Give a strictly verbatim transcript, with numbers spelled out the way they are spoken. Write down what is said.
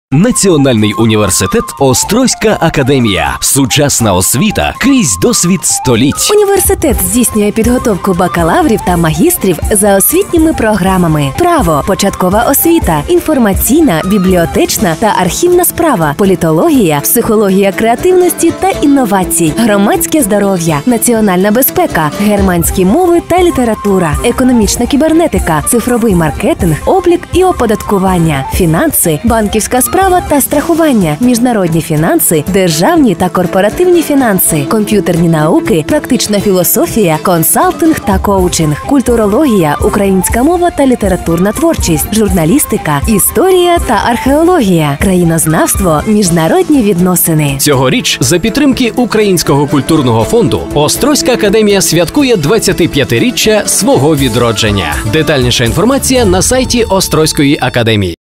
Національний університет Острозька академія. Сучасна освіта крізь досвід століть. Університет здійснює підготовку бакалаврів та магістрів за освітніми програмами: право, початкова освіта, інформаційна, бібліотечна та архівна справа, політологія, психологія креативності та інновацій, громадське здоров'я, національна безпека, германські мови та література, економічна кібернетика, цифровий маркетинг, облік і оподаткування, фінанси, банківська справа та страхування, міжнародні фінанси, державні та корпоративні фінанси, комп'ютерні науки, практична філософія, консалтинг та коучинг, культурологія, українська мова та літературна творчість, журналістика, історія та археологія, країнознавство, міжнародні відносини. Цьогоріч за підтримки Українського культурного фонду Острозька академія святкує двадцятип'ятиріччя свого відродження. Детальніша інформація на сайті Острозької академії.